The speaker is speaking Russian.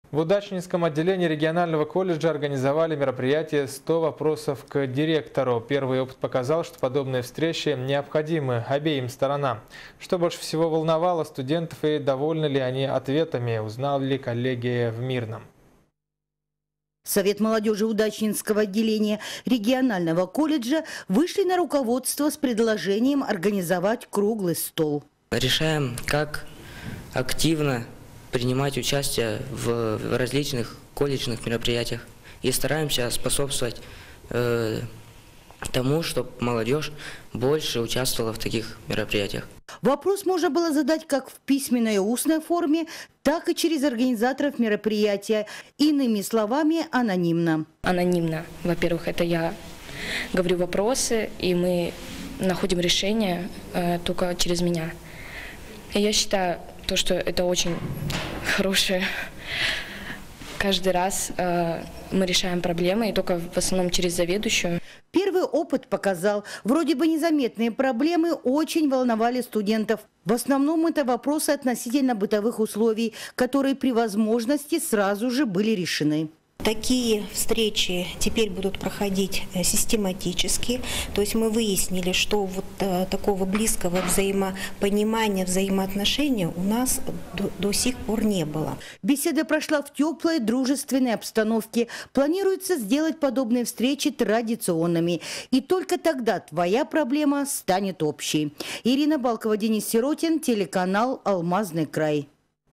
В Удачнинском отделении регионального колледжа организовали мероприятие «100 вопросов к директору». Первый опыт показал, что подобные встречи необходимы обеим сторонам. Что больше всего волновало студентов и довольны ли они ответами, узнали коллеги в Мирном. Совет молодежи Удачнинского отделения регионального колледжа вышли на руководство с предложением организовать круглый стол. Решаем, как активно принимать участие в различных колледжных мероприятиях и стараемся способствовать тому, чтобы молодежь больше участвовала в таких мероприятиях. Вопрос можно было задать как в письменной и устной форме, так и через организаторов мероприятия. Иными словами, анонимно. Анонимно. Во-первых, это я говорю вопросы, и мы находим решение только через меня. И я считаю, что это очень хорошее. Каждый раз мы решаем проблемы, и только в основном через заведующую. Первый опыт показал, вроде бы незаметные проблемы очень волновали студентов. В основном это вопросы относительно бытовых условий, которые при возможности сразу же были решены. Такие встречи теперь будут проходить систематически. То есть мы выяснили, что вот такого близкого взаимопонимания, взаимоотношения у нас до сих пор не было. Беседа прошла в теплой, дружественной обстановке. Планируется сделать подобные встречи традиционными. И только тогда твоя проблема станет общей. Ирина Балкова, Денис Сиротин, телеканал «Алмазный край».